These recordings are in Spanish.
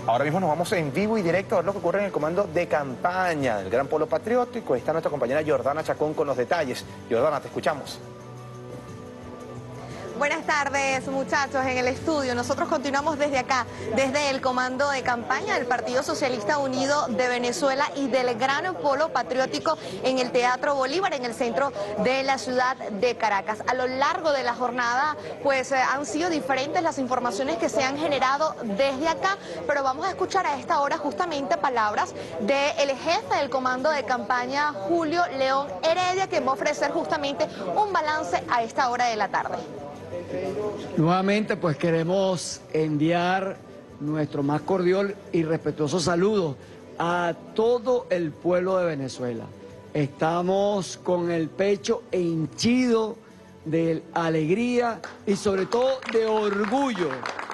Ahora mismo nos vamos en vivo y directo a ver lo que ocurre en el comando de campaña del Gran Polo Patriótico. Está nuestra compañera Jordana Chacón con los detalles. Jordana, te escuchamos. Buenas tardes, muchachos, en el estudio. Nosotros continuamos desde acá, desde el comando de campaña del Partido Socialista Unido de Venezuela y del Gran Polo Patriótico en el Teatro Bolívar, en el centro de la ciudad de Caracas. A lo largo de la jornada, pues han sido diferentes las informaciones que se han generado desde acá, pero vamos a escuchar a esta hora justamente palabras del jefe del comando de campaña, Julio León Heredia, que va a ofrecer justamente un balance a esta hora de la tarde. Nuevamente pues queremos enviar nuestro más cordial y respetuoso saludo a todo el pueblo de Venezuela. Estamos con el pecho henchido de alegría y sobre todo de orgullo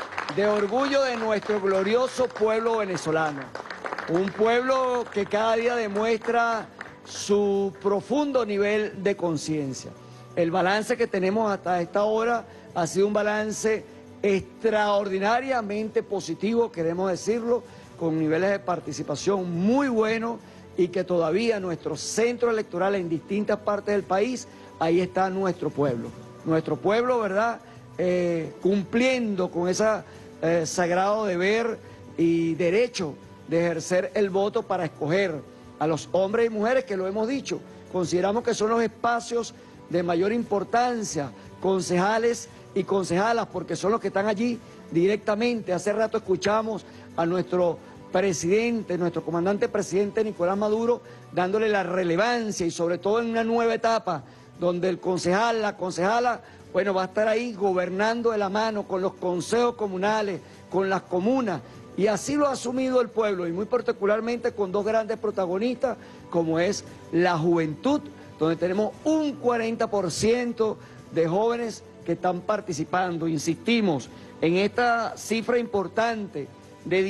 de nuestro glorioso pueblo venezolano. Un pueblo que cada día demuestra su profundo nivel de conciencia. El balance que tenemos hasta esta hora ha sido un balance extraordinariamente positivo, queremos decirlo, con niveles de participación muy buenos y que todavía nuestros centros electorales en distintas partes del país, ahí está nuestro pueblo. Nuestro pueblo, ¿verdad?, cumpliendo con ese sagrado deber y derecho de ejercer el voto para escoger a los hombres y mujeres que lo hemos dicho. Consideramos que son los espacios de mayor importancia, concejales y concejalas, porque son los que están allí directamente. Hace rato escuchamos a nuestro presidente, nuestro comandante presidente Nicolás Maduro, dándole la relevancia y sobre todo en una nueva etapa, donde el concejal, la concejala, bueno, va a estar ahí gobernando de la mano con los consejos comunales, con las comunas, y así lo ha asumido el pueblo, y muy particularmente con dos grandes protagonistas, como es la juventud, donde tenemos un 40% de jóvenes que están participando. Insistimos en esta cifra importante de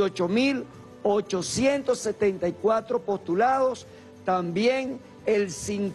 18.874 postulados, también el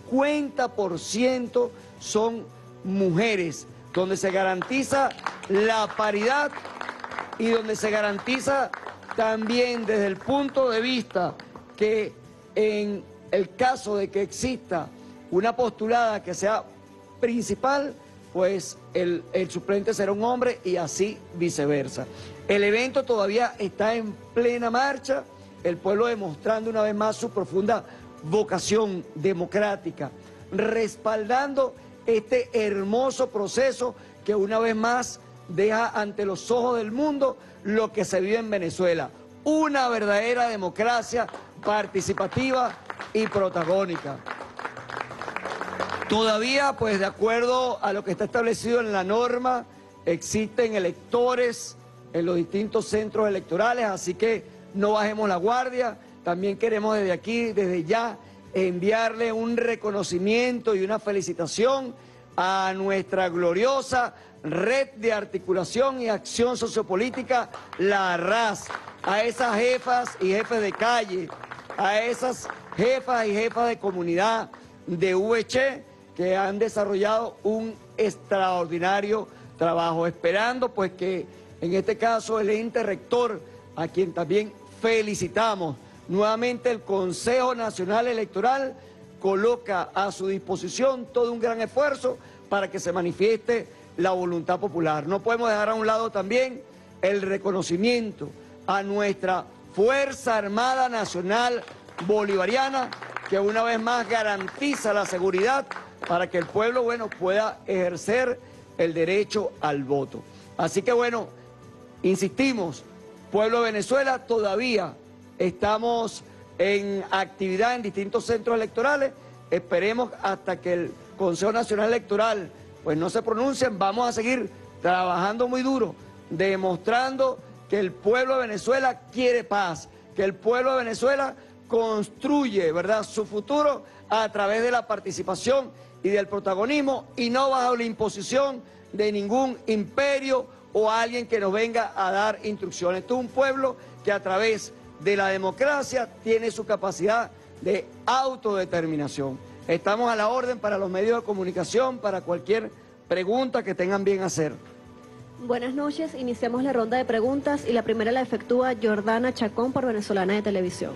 50% son mujeres, donde se garantiza la paridad y donde se garantiza también desde el punto de vista que en el caso de que exista una postulada que sea principal, pues el suplente será un hombre y así viceversa. El evento todavía está en plena marcha, el pueblo demostrando una vez más su profunda vocación democrática, respaldando este hermoso proceso que una vez más deja ante los ojos del mundo lo que se vive en Venezuela, una verdadera democracia participativa y protagónica. Todavía, pues de acuerdo a lo que está establecido en la norma, existen electores en los distintos centros electorales, así que no bajemos la guardia. También queremos desde aquí, desde ya, enviarle un reconocimiento y una felicitación a nuestra gloriosa Red de Articulación y Acción Sociopolítica, la RAS, a esas jefas y jefes de calle, a esas jefas y jefas de comunidad de VC, que han desarrollado un extraordinario trabajo, esperando pues que en este caso el ente rector, a quien también felicitamos, nuevamente el Consejo Nacional Electoral coloca a su disposición todo un gran esfuerzo para que se manifieste la voluntad popular. No podemos dejar a un lado también el reconocimiento a nuestra Fuerza Armada Nacional Bolivariana, que una vez más garantiza la seguridad para que el pueblo, bueno, pueda ejercer el derecho al voto. Así que, bueno, insistimos, pueblo de Venezuela, todavía estamos en actividad en distintos centros electorales. Esperemos hasta que el Consejo Nacional Electoral pues no se pronuncien. Vamos a seguir trabajando muy duro, demostrando que el pueblo de Venezuela quiere paz, que el pueblo de Venezuela construye, ¿verdad?, su futuro a través de la participación y del protagonismo, y no bajo la imposición de ningún imperio o alguien que nos venga a dar instrucciones. Esto es un pueblo que a través de la democracia tiene su capacidad de autodeterminación. Estamos a la orden para los medios de comunicación, para cualquier pregunta que tengan bien hacer. Buenas noches, iniciamos la ronda de preguntas y la primera la efectúa Jordana Chacón por Venezolana de Televisión.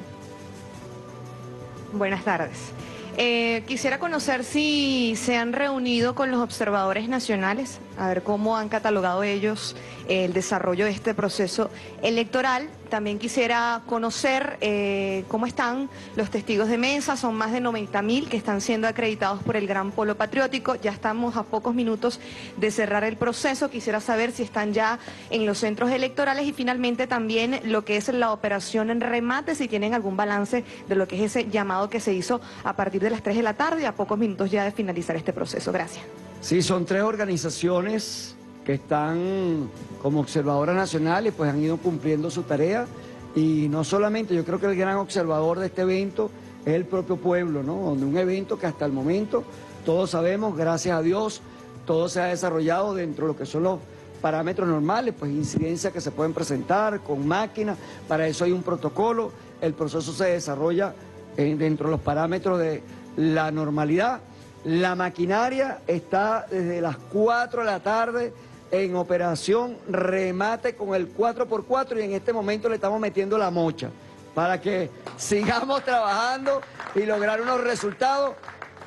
Buenas tardes. Quisiera conocer si se han reunido con los observadores nacionales, a ver cómo han catalogado ellos el desarrollo de este proceso electoral. También quisiera conocer cómo están los testigos de mesa, son más de 90.000 que están siendo acreditados por el Gran Polo Patriótico. Ya estamos a pocos minutos de cerrar el proceso. Quisiera saber si están ya en los centros electorales y finalmente también lo que es la operación en remate, si tienen algún balance de lo que es ese llamado que se hizo a partir de las 3 de la tarde, a pocos minutos ya de finalizar este proceso. Gracias. Sí, son 3 organizaciones que están como observadoras nacionales, pues han ido cumpliendo su tarea y no solamente, yo creo que el gran observador de este evento es el propio pueblo, ¿no? Donde un evento que hasta el momento, todos sabemos, gracias a Dios, todo se ha desarrollado dentro de lo que son los parámetros normales, pues incidencias que se pueden presentar con máquinas, para eso hay un protocolo, el proceso se desarrolla dentro de los parámetros de la normalidad. La maquinaria está desde las 4 de la tarde en operación remate con el 4x4 y en este momento le estamos metiendo la mocha para que sigamos trabajando y lograr unos resultados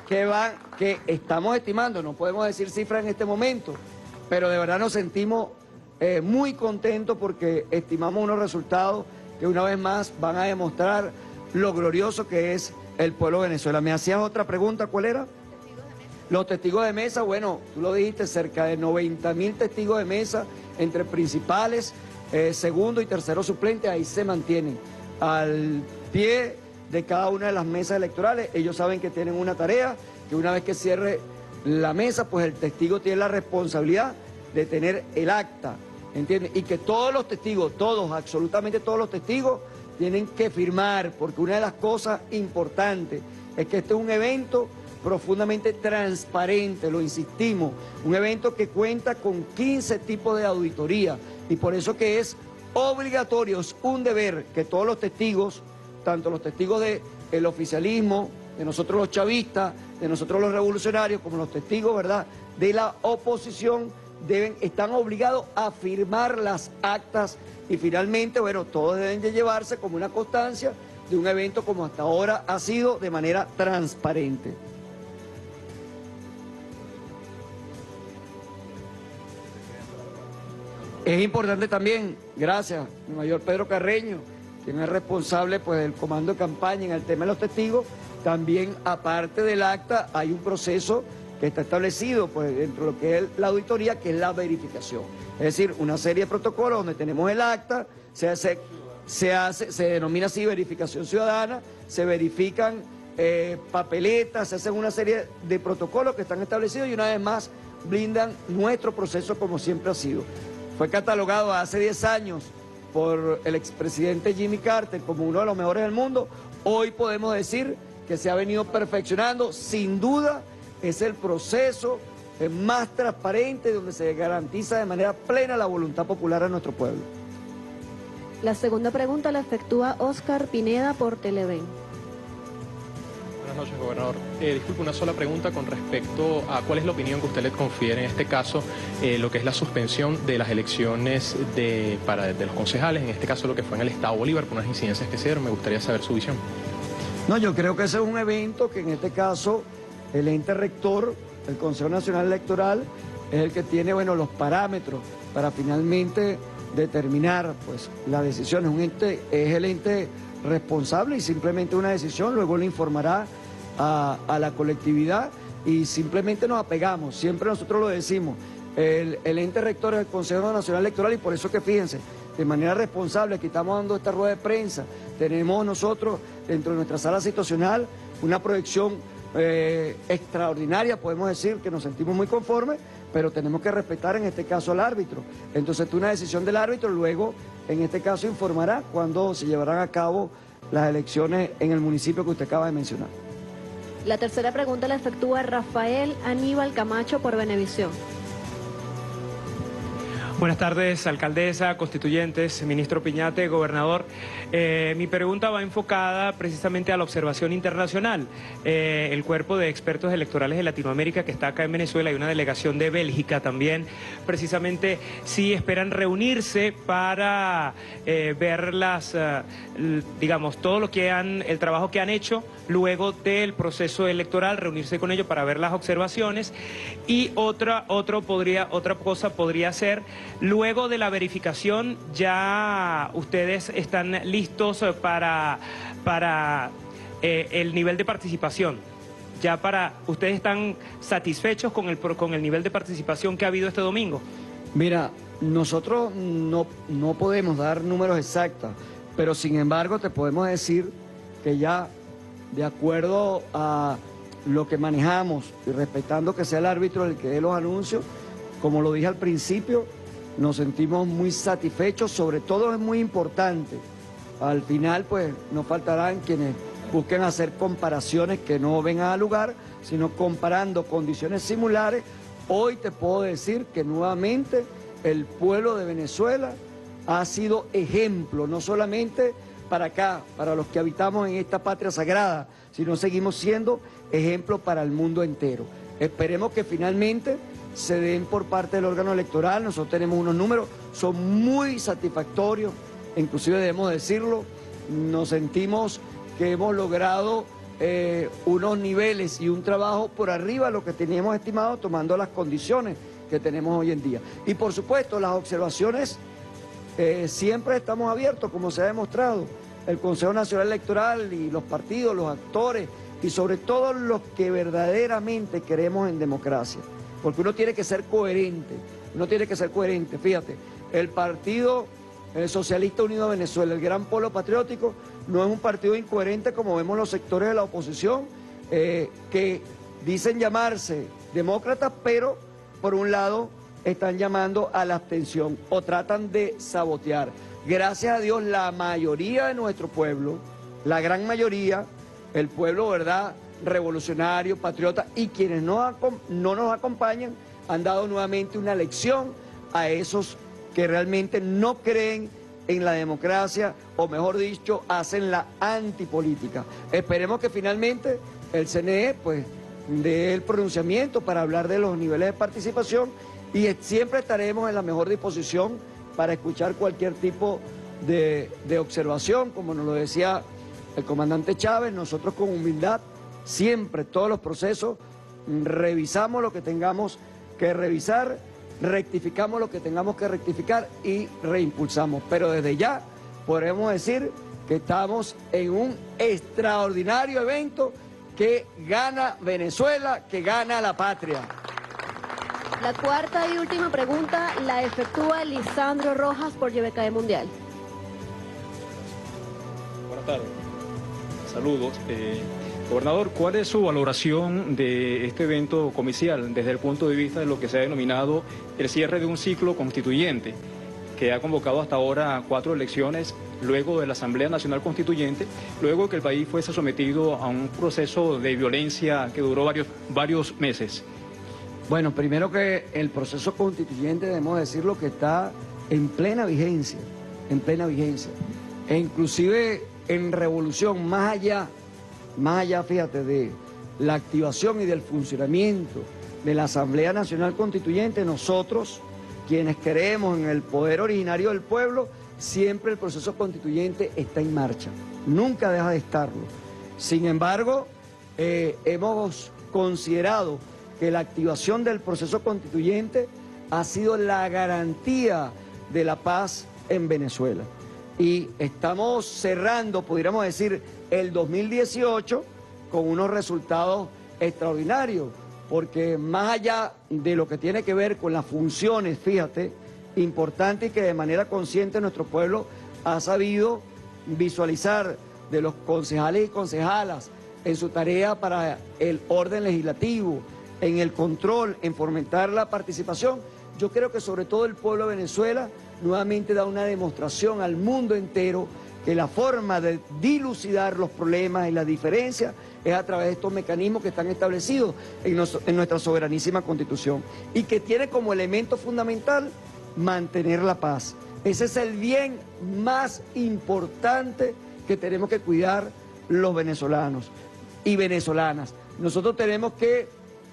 que estamos estimando. No podemos decir cifras en este momento, pero de verdad nos sentimos muy contentos porque estimamos unos resultados que una vez más van a demostrar lo glorioso que es el pueblo de Venezuela. ¿Me hacías otra pregunta? ¿Cuál era? Los testigos de mesa, bueno, tú lo dijiste, cerca de 90.000 testigos de mesa entre principales, segundo y tercero suplente, ahí se mantienen al pie de cada una de las mesas electorales. Ellos saben que tienen una tarea, que una vez que cierre la mesa, pues el testigo tiene la responsabilidad de tener el acta, ¿entiendes? Y que todos los testigos, todos, absolutamente todos los testigos, tienen que firmar, porque una de las cosas importantes es que este es un evento profundamente transparente, lo insistimos, un evento que cuenta con 15 tipos de auditoría y por eso que es obligatorio, es un deber que todos los testigos, tanto los testigos del oficialismo, de nosotros los chavistas, de nosotros los revolucionarios, como los testigos, ¿verdad?, de la oposición, están obligados a firmar las actas y finalmente, bueno, todos deben de llevarse como una constancia de un evento como hasta ahora ha sido de manera transparente. Es importante también, gracias, mi mayor Pedro Carreño, quien es responsable pues, del comando de campaña en el tema de los testigos, también aparte del acta hay un proceso que está establecido pues, dentro de lo que es la auditoría, que es la verificación. Es decir, una serie de protocolos donde tenemos el acta, se denomina así verificación ciudadana, se verifican papeletas, se hacen una serie de protocolos que están establecidos y una vez más blindan nuestro proceso como siempre ha sido. Fue catalogado hace 10 años por el expresidente Jimmy Carter como uno de los mejores del mundo. Hoy podemos decir que se ha venido perfeccionando. Sin duda es el proceso más transparente donde se garantiza de manera plena la voluntad popular a nuestro pueblo. La segunda pregunta la efectúa Oscar Pineda por Televen. Buenas noches, gobernador. Disculpe, una sola pregunta con respecto a cuál es la opinión que usted le confiere en este caso, lo que es la suspensión de las elecciones de los concejales, en este caso lo que fue en el Estado Bolívar, por unas incidencias que se dieron. Me gustaría saber su visión. No, yo creo que ese es un evento que en este caso el ente rector, el Consejo Nacional Electoral, es el que tiene, bueno, los parámetros para finalmente determinar pues las decisiones. Es el ente responsable y simplemente una decisión, luego le informará a la colectividad y simplemente nos apegamos, siempre nosotros lo decimos, el ente rector es el Consejo Nacional Electoral y por eso que fíjense, de manera responsable, aquí estamos dando esta rueda de prensa, tenemos nosotros dentro de nuestra sala situacional una proyección extraordinaria, podemos decir que nos sentimos muy conformes, pero tenemos que respetar en este caso al árbitro. Entonces, una decisión del árbitro, luego, en este caso, informará cuándo se llevarán a cabo las elecciones en el municipio que usted acaba de mencionar. La tercera pregunta la efectúa Rafael Aníbal Camacho por Venevisión. Buenas tardes, alcaldesa, constituyentes, ministro Piñate, gobernador. Mi pregunta va enfocada precisamente a la observación internacional. El cuerpo de expertos electorales de Latinoamérica que está acá en Venezuela y una delegación de Bélgica también, precisamente sí esperan reunirse para ver digamos, todo lo que el trabajo que han hecho luego del proceso electoral, reunirse con ellos para ver las observaciones. Y otra cosa podría ser, luego de la verificación, ya ustedes están listos para el nivel de participación. ¿Ustedes están satisfechos con el nivel de participación que ha habido este domingo? Mira, nosotros no podemos dar números exactos, pero sin embargo te podemos decir que ya, de acuerdo a lo que manejamos y respetando que sea el árbitro el que dé los anuncios, como lo dije al principio, nos sentimos muy satisfechos. Sobre todo es muy importante, al final pues no faltarán quienes busquen hacer comparaciones que no vengan al lugar, sino comparando condiciones similares. Hoy te puedo decir que nuevamente el pueblo de Venezuela ha sido ejemplo, no solamente para acá, para los que habitamos en esta patria sagrada, sino seguimos siendo ejemplo para el mundo entero. Esperemos que finalmente se den por parte del órgano electoral. Nosotros tenemos unos números, son muy satisfactorios, inclusive debemos decirlo, nos sentimos que hemos logrado unos niveles y un trabajo por arriba de lo que teníamos estimado, tomando las condiciones que tenemos hoy en día. Y por supuesto, las observaciones siempre estamos abiertos, como se ha demostrado. El Consejo Nacional Electoral y los partidos, los actores y sobre todo los que verdaderamente queremos en democracia. Porque uno tiene que ser coherente, Fíjate, el Partido Socialista Unido de Venezuela, el Gran Polo Patriótico, no es un partido incoherente como vemos los sectores de la oposición que dicen llamarse demócratas, pero por un lado están llamando a la abstención o tratan de sabotear. Gracias a Dios, la mayoría de nuestro pueblo, la gran mayoría, el pueblo, ¿verdad?, revolucionario, patriota, y quienes no nos acompañan, han dado nuevamente una lección a esos que realmente no creen en la democracia, o mejor dicho, hacen la antipolítica. Esperemos que finalmente el CNE pues dé el pronunciamiento para hablar de los niveles de participación, y siempre estaremos en la mejor disposición para escuchar cualquier tipo de observación. Como nos lo decía el comandante Chávez, nosotros con humildad, siempre, todos los procesos, revisamos lo que tengamos que revisar, rectificamos lo que tengamos que rectificar y reimpulsamos. Pero desde ya podemos decir que estamos en un extraordinario evento que gana Venezuela, que gana la patria. La cuarta y última pregunta la efectúa Lisandro Rojas por YBKE Mundial. Buenas tardes. Saludos. Gobernador, ¿cuál es su valoración de este evento comicial desde el punto de vista de lo que se ha denominado el cierre de un ciclo constituyente que ha convocado hasta ahora 4 elecciones luego de la Asamblea Nacional Constituyente, luego de que el país fuese sometido a un proceso de violencia que duró varios meses? Bueno, primero que el proceso constituyente, debemos decirlo, que está en plena vigencia, e inclusive en revolución, más allá, fíjate, de la activación y del funcionamiento de la Asamblea Nacional Constituyente, nosotros, quienes creemos en el poder originario del pueblo, siempre el proceso constituyente está en marcha, nunca deja de estarlo. Sin embargo, hemos considerado que la activación del proceso constituyente ha sido la garantía de la paz en Venezuela. Y estamos cerrando, pudiéramos decir, el 2018 con unos resultados extraordinarios, porque más allá de lo que tiene que ver con las funciones, fíjate, importante, y que de manera consciente nuestro pueblo ha sabido visualizar de los concejales y concejalas en su tarea para el orden legislativo, en el control, en fomentar la participación. Yo creo que sobre todo el pueblo de Venezuela nuevamente da una demostración al mundo entero que la forma de dilucidar los problemas y las diferencias es a través de estos mecanismos que están establecidos en nuestra soberanísima Constitución, y que tiene como elemento fundamental mantener la paz. Ese es el bien más importante que tenemos que cuidar los venezolanos y venezolanas. Nosotros tenemos que,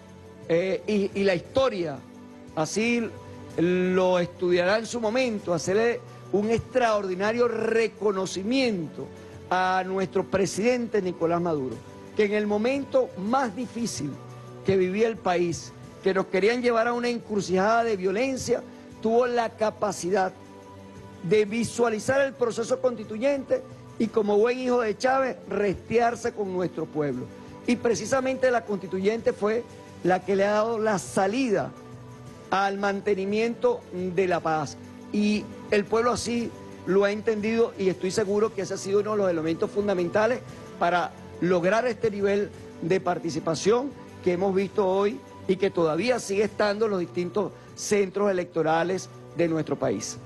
y la historia así lo estudiará en su momento, hacerle un extraordinario reconocimiento a nuestro presidente Nicolás Maduro, que en el momento más difícil que vivía el país, que nos querían llevar a una encrucijada de violencia, tuvo la capacidad de visualizar el proceso constituyente y, como buen hijo de Chávez, restearse con nuestro pueblo. Y precisamente la constituyente fue la que le ha dado la salida al mantenimiento de la paz. Y el pueblo así lo ha entendido, y estoy seguro que ese ha sido uno de los elementos fundamentales para lograr este nivel de participación que hemos visto hoy y que todavía sigue estando en los distintos centros electorales de nuestro país.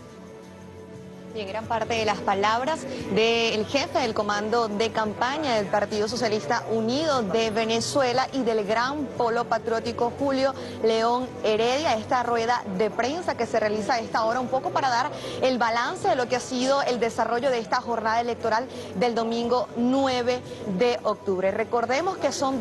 Y en gran parte de las palabras del jefe del comando de campaña del Partido Socialista Unido de Venezuela y del Gran Polo Patriótico Julio León Heredia, esta rueda de prensa que se realiza a esta hora un poco para dar el balance de lo que ha sido el desarrollo de esta jornada electoral del domingo 9 de octubre. Recordemos que son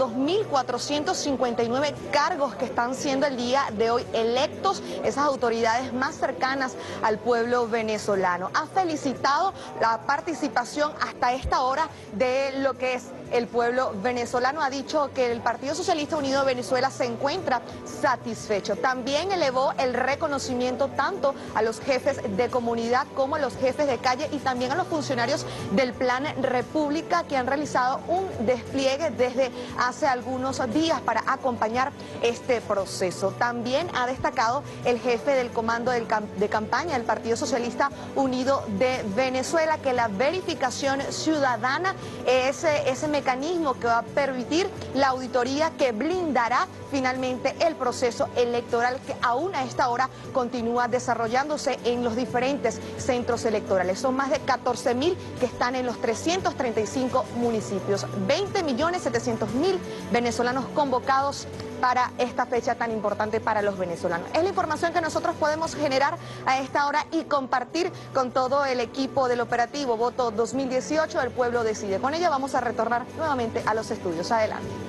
2.459 cargos que están siendo el día de hoy electos, esas autoridades más cercanas al pueblo venezolano. Ha felicitado la participación hasta esta hora de lo que es el pueblo venezolano. Ha dicho que el Partido Socialista Unido de Venezuela se encuentra satisfecho. También elevó el reconocimiento tanto a los jefes de comunidad como a los jefes de calle y también a los funcionarios del Plan República, que han realizado un despliegue desde hace algunos días para acompañar este proceso. También ha destacado el jefe del comando de campaña del Partido Socialista Unido de Venezuela que la verificación ciudadana es ese mecanismo que va a permitir la auditoría que blindará finalmente el proceso electoral que aún a esta hora continúa desarrollándose en los diferentes centros electorales. Son más de 14.000 que están en los 335 municipios. 20.700.000 venezolanos convocados para esta fecha tan importante para los venezolanos. Es la información que nosotros podemos generar a esta hora y compartir con todo el equipo del operativo Voto 2018. El pueblo decide. Con ella vamos a retornar nuevamente a los estudios. Adelante.